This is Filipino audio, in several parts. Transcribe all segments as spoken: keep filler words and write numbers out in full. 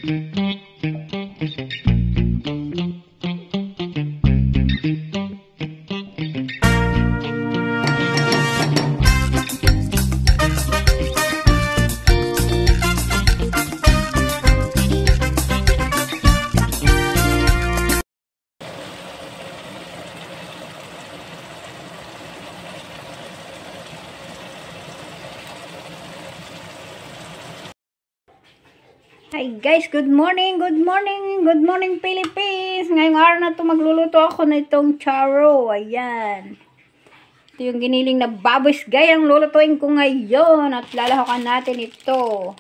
Hi guys, good morning, good morning, good morning Philippines. Ngayong araw na to magluluto ako na itong charo. Ayan. Ito yung giniling na baboy gay ang lulutuin ko ngayon. At lalahakan natin ito.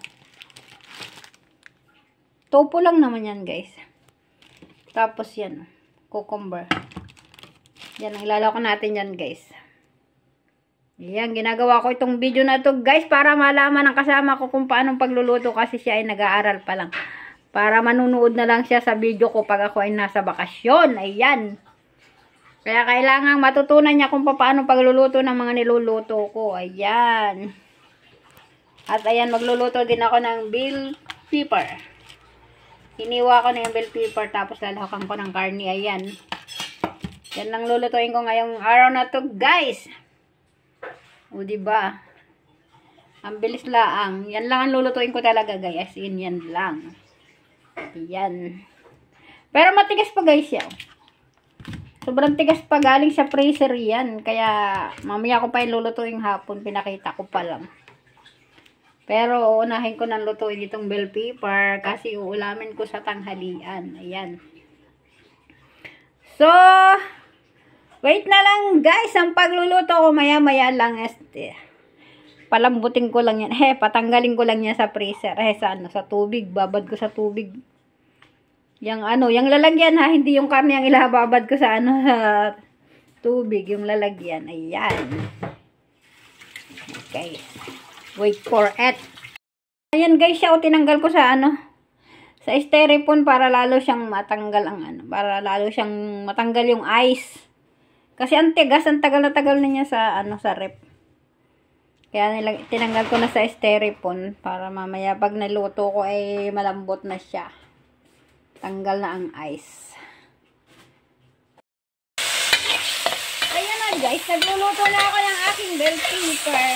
Topo lang naman yan guys. Tapos yan, cucumber. Yan ang ilalahakan natin yan guys. Yan, ginagawa ko itong video na to guys para malaman ng kasama ko kung paano pagluluto kasi siya ay nag-aaral pa lang. Para manunood na lang siya sa video ko pag ako ay nasa bakasyon. Ayan. Kaya kailangan matutunan niya kung paano pagluluto ng mga niluluto ko. Ayan. At ayan, magluluto din ako ng bell pepper. Hiniwa ko na yung bell pepper tapos lalahakan ko ng karne. Ayan. Yan lang lulutuin ko ngayong araw na to guys. O diba? Ang bilis laang. Yan lang ang lulutuin ko talaga guys. As in, yan lang. Yan. Pero matigas pa guys yan. Sobrang tigas pa, galing sa freezer yan. Kaya mamaya ko pa yung lulutuin hapon. Pinakita ko pa lang. Pero uunahin ko nang lutuin itong bell pepper. Kasi uulamin ko sa tanghalian. Ayan. So, wait na lang guys, ang pagluluto ko maya-maya lang este. Palambutin ko lang yan. Eh, patanggalin ko lang yan sa freezer. Eh, sa ano, sa tubig. Babad ko sa tubig. Yang ano, yung lalagyan ha, hindi yung karne ang ilababad ko sa ano, sa tubig. Yung lalagyan. Ayan. Okay. Wait for it. Ayan guys, siya o tinanggal ko sa ano, sa styrofoam para lalo siyang matanggal ang ano, para lalo siyang matanggal yung ice. Kasi ang tigas, ang tagal na tagal na niya sa, ano, sa rep. Kaya nilag, tinanggal ko na sa styrofoam para mamaya pag naluto ko ay malambot na siya. Tanggal na ang ice. Ayan na guys, nagluluto na ako ng aking bell pepper.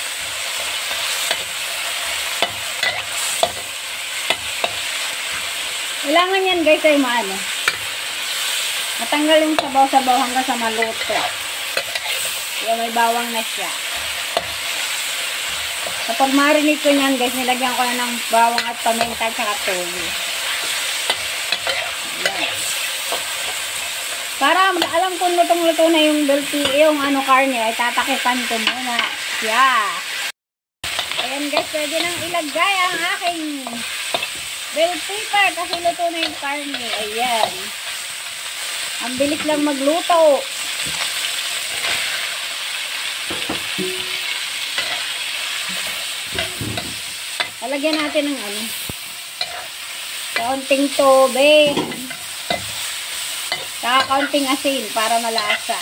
Kailangan yan guys ay maano. Matanggal yung sabaw-sabaw hanggang sa maluto. Kaya may bawang na siya. Kapag marinate ko niyan guys, nilagyan ko na ng bawang at paminta at saka toyo. Ayan. Para alam kong lutong-luto na yung belti, yung ano karne, ay tatakipan ko muna siya. Ayan guys, pwede nang ilagay ang aking bell pepper kasi luto na yung karne. Ayan. Ang bilis lang magluto. Lalagyan natin ng ano, kaunting tubig. Saka kaunting asin para malasa.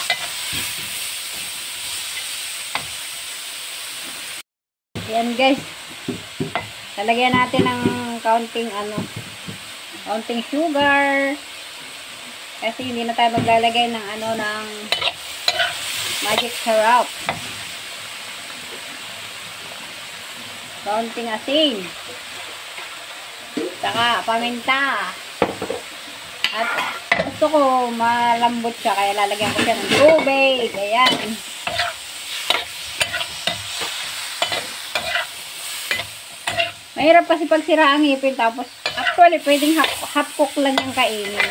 Yan guys. Lalagyan natin ng kaunting ano, kaunting sugar. Kasi hindi na tayo maglalagay ng ano, ng magic syrup. Kaunting asin. Saka paminta. At gusto ko malambot siya kaya lalagyan ko siya ng tubig. Ayan. Mahirap kasi pag sira ang ngipin tapos actually pwedeng half, half cook lang yung kainin.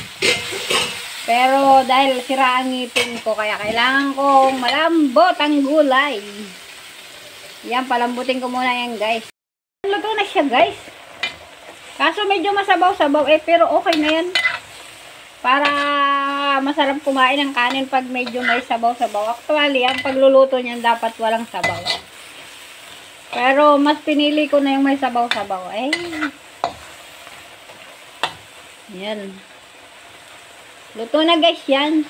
Pero dahil sira ang ngipin ko, kaya kailangan kong malambot ang gulay. Yan, palambutin ko muna yan guys. Luto na siya guys. Kaso medyo masabaw-sabaw eh, pero okay na yan. Para masarap kumain ng kanin pag medyo may sabaw-sabaw. Actually, ang pagluluto niyan dapat walang sabaw. Pero mas pinili ko na yung may sabaw-sabaw. Eh. Yan. Luto na guys yan.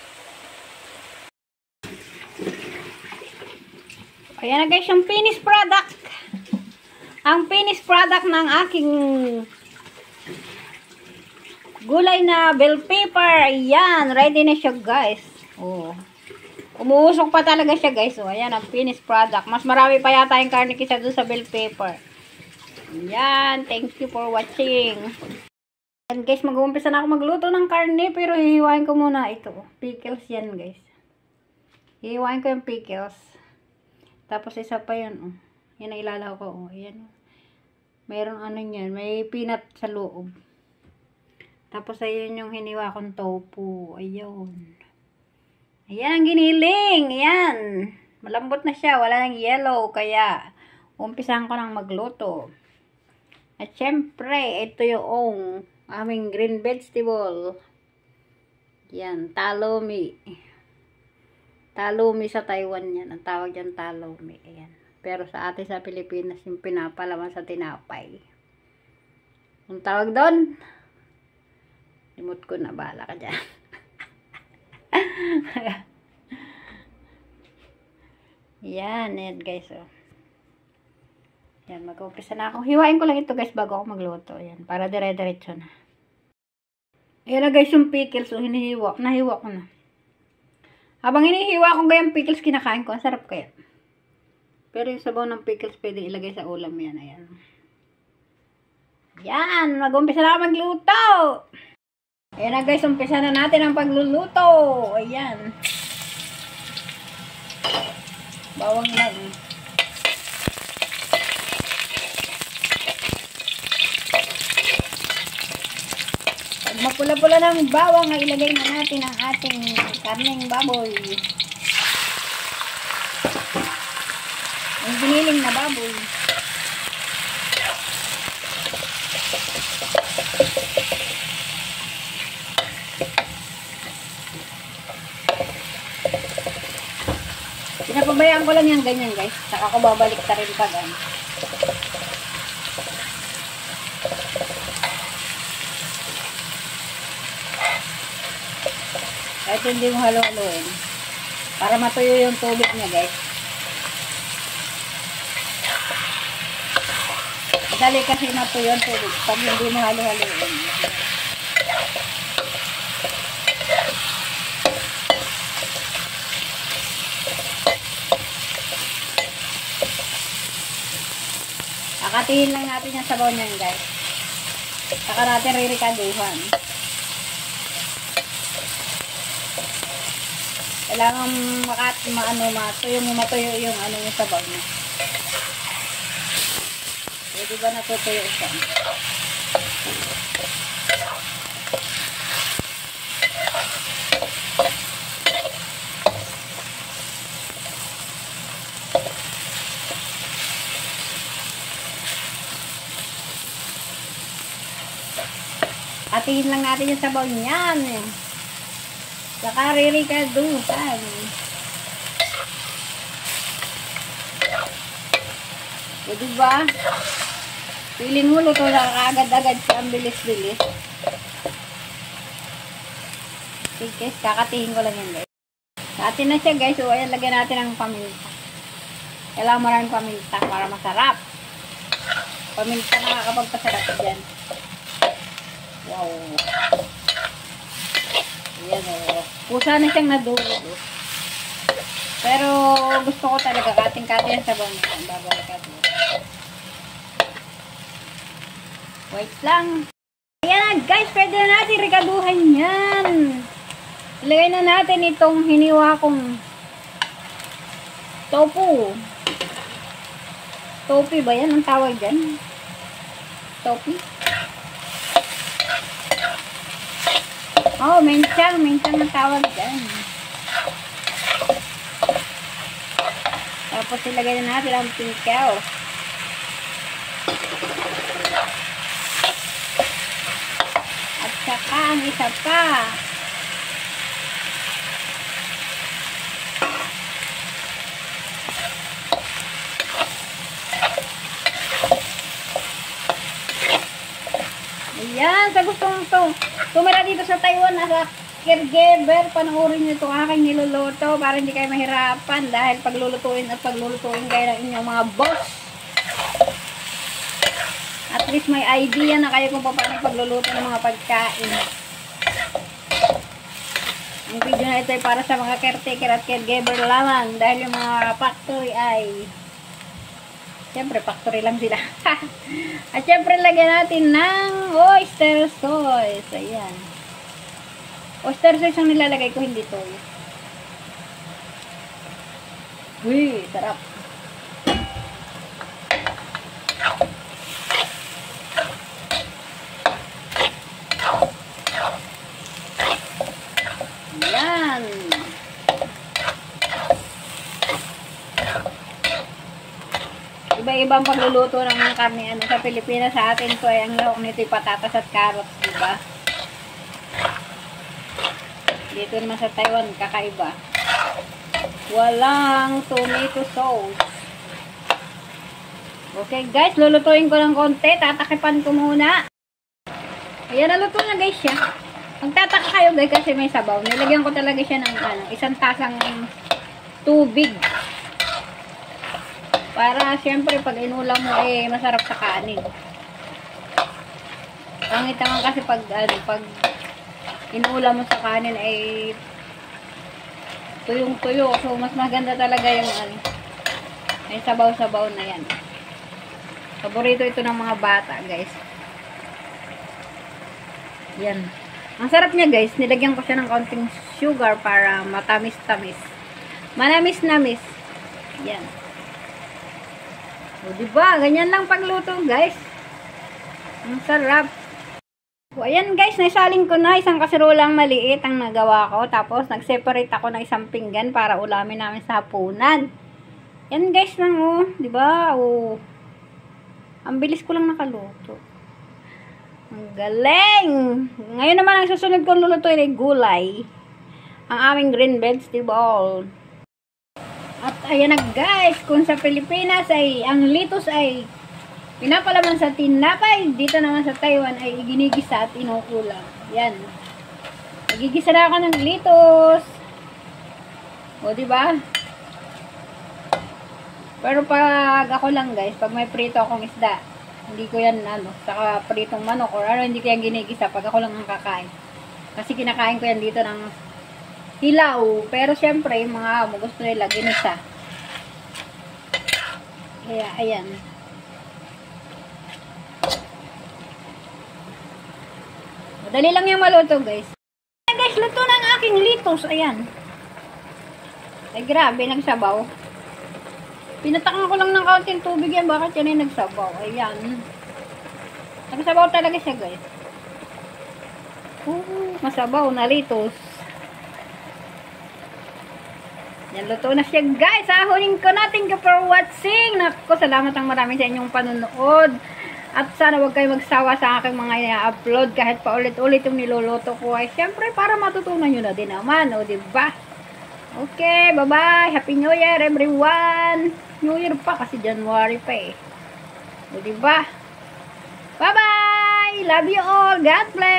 Ayan na guys yung finished product. Ang finished product ng aking Gulay na bell pepper. Ayan. Ready na siya, guys. Oh. Umuusok pa talaga siya, guys. Oh, ayan ang finished product. Mas marami pa yata yung karne kaysa doon sa bell pepper. Ayan. Thank you for watching. Ayan, guys. Mag-uumpisa na ako magluto ng karne. Pero hihiwain ko muna ito. Pickles yan, guys. Hihiwain ko yung pickles. Tapos isa pa yun. Oh. Yan ang ilalaw ko. Oh. Ayan. Mayroong ano yan. May peanut sa loob. Tapos ayun yung hiniwa kong tofu. Ayun. Ayan, giniling. Ayan. Malambot na siya. Wala nang yellow. Kaya, umpisahan ko nang magluto. At syempre, ito yung aming green vegetable. Ayan, talomi. Talomi sa Taiwan yan. Ang tawag dyan talomi. Ayan. Pero sa atin sa Pilipinas, yung pinapalaman sa tinapay. Ang tawag doon, limot ko na, bahala ka dyan. Yan, yan guys, oh. Yan, mag-umpisa na ako. Hiwain ko lang ito guys bago ako magluto. Yan, para dire-diretso na. Ayan na guys yung pickles, oh, hinihiwa. Nahiwa ko na. Habang hinihiwa ko gayang pickles, kinakain ko. Ang sarap kaya. Pero yung sabaw ng pickles, pwede ilagay sa ulam yan. Ayan. Yan, mag-umpisa na ako magluto. Ayan na guys, umpisa na natin ang pagluluto. Ayan. Bawang lang. Pag mapula-pula ng bawang, ay ilagay na natin ang ating karneng baboy. Ang giniling na baboy. Pinapabayaan ko lang yan ganyan guys. Saka ko babalik ta rin pag ano. Kahit hindi mo halo-haloin. Para matuyo yung tubig niya guys. Dali kasi matuyo yung tubig. Pag hindi mo halo-haloin. Akatihin lang natin yung sabaw niyan guys. Saka natin ririkaduhan. Kailangan makat maano matuyo mo matuyo yung ano yung sabaw niya. Pwede ba natutuyo siya? Atiin lang natin yung sabaw niyan. Saka ririkaduhan. O diba? Piling mo luto na kaagad-agad siya. Ang bilis-bilis. Okay guys, kakatihin ko lang yan guys. Atin na siya guys. So ayan, lagyan natin ang paminta. Kailangan maraming paminta para masarap. Paminta nakakapagpasarap dyan. Wow. Ayan o. Pusa na siyang nadulog. Pero gusto ko talaga kating-kating ang sabaw niya. Babalik ako. Wait lang. Ayan na guys. Pwede na natin rikaduhan yan. Ilagay na natin itong hiniwa kong tofu. Tofu ba yan? Ang tawag dyan? Tofu? Oh, menchang. Menchang ang tawag dyan. Tapos ilagay na natin ang pickle. At saka ang isa pa. Ayan, sa gustong to. Tumira dito sa Taiwan, nasa caregiver, panoorin nyo itong aking niluluto para hindi kayo mahirapan dahil paglulutuin at paglulutuin kayo ng inyong mga boss. At least may idea na kayo kung paano pagluluto ng mga pagkain. Ang video na ito ay para sa mga caretaker at caregiver lamang. Dahil yung mga factory ay... Siyempre, factory lang sila. At siyempre, lagyan natin ng oyster sauce. Ayan. Oyster sauce ang nilalagay ko, hindi to. Uy, sarap. Yan. Iba-ibang pagluluto ng mga karne. Ano, sa Pilipinas, sa atin po ay ang lahok nito ay patatas at carrots, diba? Dito naman sa Taiwan, kakaiba. Walang tomato sauce. Okay guys, lulutuin ko ng konti. Tatakipan ko muna. Ayan, naluto na guys siya. Magtataka kayo guys kasi may sabaw. Nilagyan ko talaga siya ng ano, isang tasang tubig. Para siyempre pag inulam mo eh masarap sa kanin. Pangit naman kasi pag ano, pag inulam mo sa kanin ay tuyong-tuyo. So mas maganda talaga yung ano, may sabaw-sabaw na yan. Paborito ito ng mga bata, guys. Yan. Ang sarap niya, guys. Nilagyan ko siya ng kaunting sugar para matamis-tamis. Manamis-namis. Yan. O, diba? Ganyan lang pagluto, guys. Ang sarap. O, ayan, guys. Naisaling ko na. Isang kaserolang maliit ang nagawa ko. Tapos, nag-separate ako ng isang pinggan para ulamin namin sa hapunan. Yan, guys, lang, o. Diba? O. Ang bilis ko lang nakaluto. Ang galing! Ngayon naman, ang susunod kong lulutuin ay gulay. Ang aming green vegetable. At ayan na guys, kung sa Pilipinas ay ang litos ay pinapalaman sa tinapay, dito naman sa Taiwan ay ginigisa at inuulam. Yan. Nagigisa na ako ng litos. O, diba? Pero pag ako lang guys, pag may prito akong isda, hindi ko yan, ano, saka pritong manok, or ano, hindi ko yan ginigisa pag ako lang ang kakain. Kasi kinakain ko yan dito ng hilaw. Pero syempre, yung mga amo, gusto nila ginisa. Kaya, ayan. Madali lang yung maluto, guys. Ayan, guys, luto ng aking litos. Ayan. Ay, grabe, nagsabaw. Pinatakan ko lang ng kaunting tubig yan. Bakit yan ay nagsabaw? Ayan. Nagsabaw talaga siya, guys. Uh, masabaw na litos. Yan, luto na siya, guys. Ahunin ko na. Thank you for watching. Naku, salamat ang marami sa inyong panunood. At sana huwag kayo magsawa sa aking mga ina-upload. Kahit pa ulit-ulit yung niluluto ko. Ay, syempre, para matutunan nyo na din naman. O, diba? Okay, bye-bye. Happy New Year, everyone. New Year pa kasi January pa eh. O, diba? Bye-bye. Love you all. God bless.